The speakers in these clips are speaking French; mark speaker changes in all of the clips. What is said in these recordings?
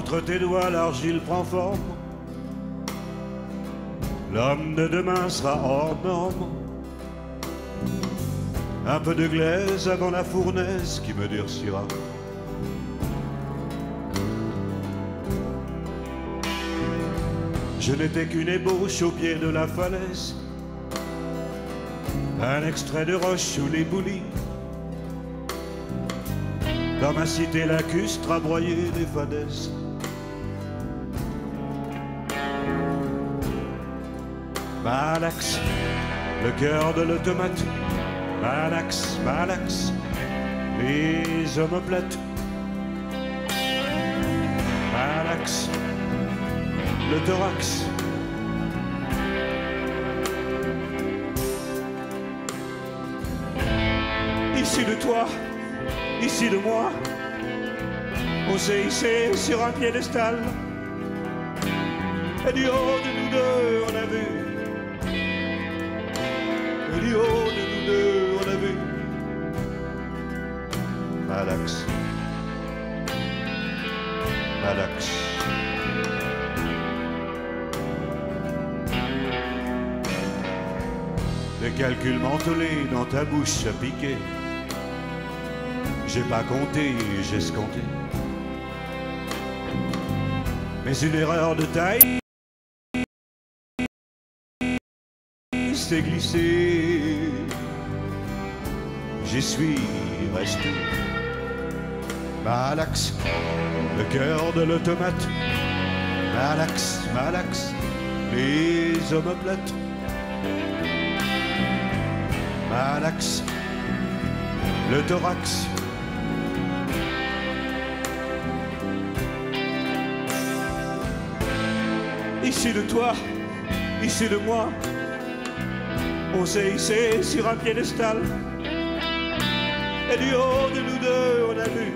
Speaker 1: Entre tes doigts, l'argile prend forme. L'homme de demain sera hors norme. Un peu de glaise avant la fournaise qui me durcira. Je n'étais qu'une ébauche au pied de la falaise, un extrait de roche sous l'éboulis. Dans ma cité lacustre à broyer des fadaises. Malax, le cœur de l'automate. Malax, Malax, les omoplates. Malax, le thorax. Ici de toi, ici de moi, on s'est hissé sur un piédestal. Et du haut de nous deux, on a vu. Et du haut de nous deux, on a vu. Malax, Malax. Les calculs mentolés dans ta bouche à piquer. J'ai pas compté, j'ai escompté. Mais une erreur de taille s'est glissée. J'y suis resté. Malax, le cœur de l'automate. Malax, Malax, les omoplates. Malax, le thorax. Ici de toi, ici de moi, on s'est hissé sur un piédestal. Et du haut de nous deux, on a vu.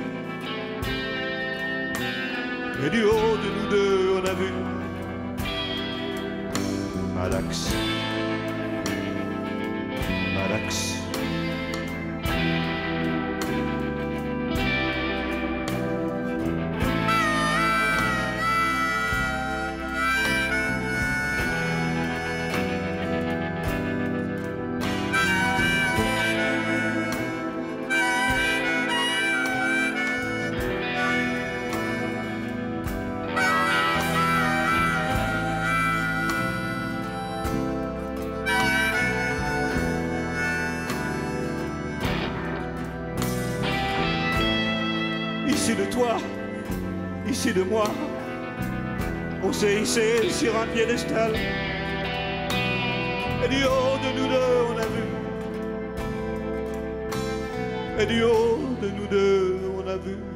Speaker 1: Et du haut de nous deux, on a vu. Malax, Malax. Ici de toi, ici de moi, on s'est hissé sur un piédestal. Et du haut de nous deux, on a vu. Et du haut de nous deux, on a vu.